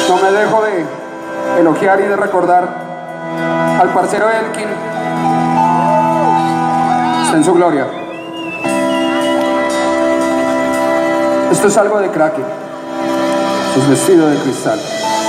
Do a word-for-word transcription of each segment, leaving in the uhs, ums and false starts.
No me dejo de elogiar y de recordar al parcero Elkin. Está en su gloria. Esto es algo de Kraken. Esto es Vestido de Cristal.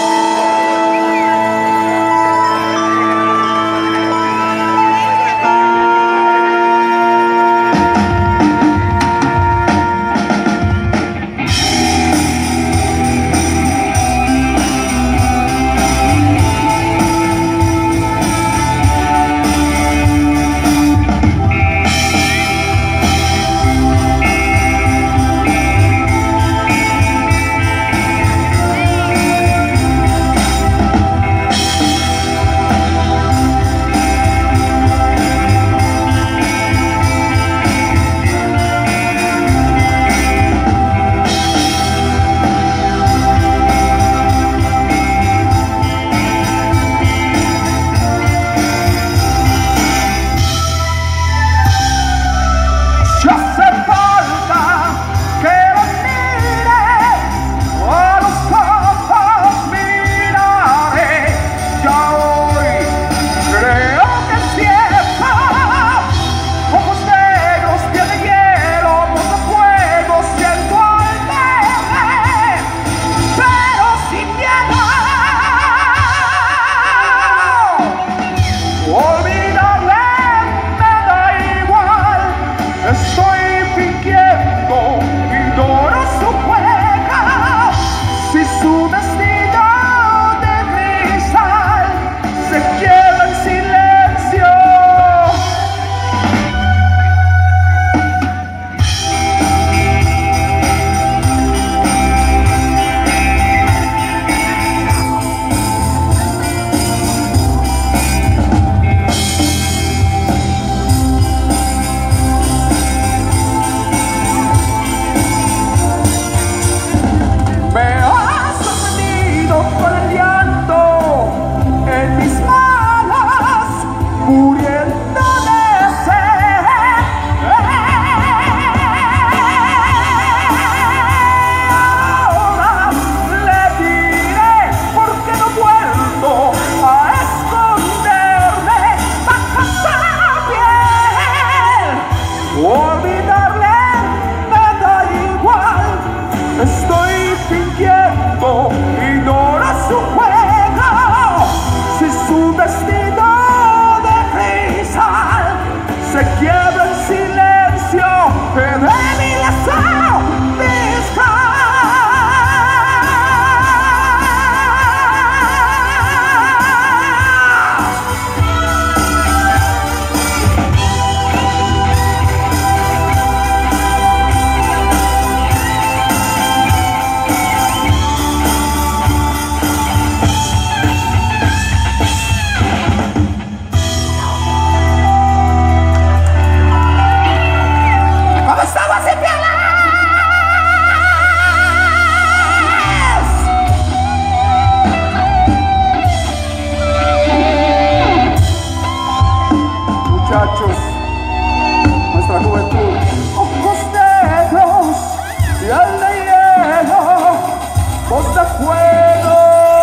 Muchachos, nuestra juventud. Ojos negros, piel de hielo, voz de fuego.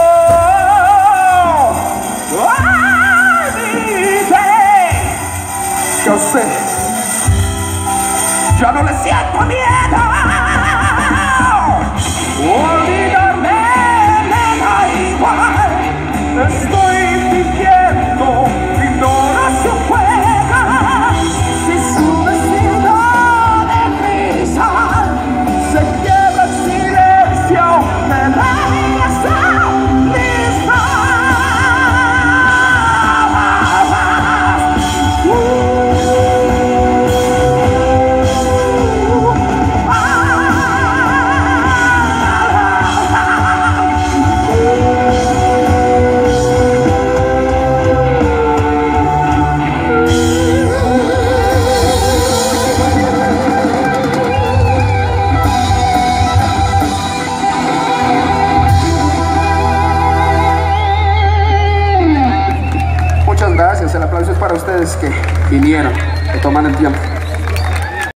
¡Ay, mi rey! Yo sé, ya no le siento miedo. Olvidarme me da igual. Estoy fingiendo, ignoro su juego. el aplauso es para ustedes que vinieron, que toman el tiempo.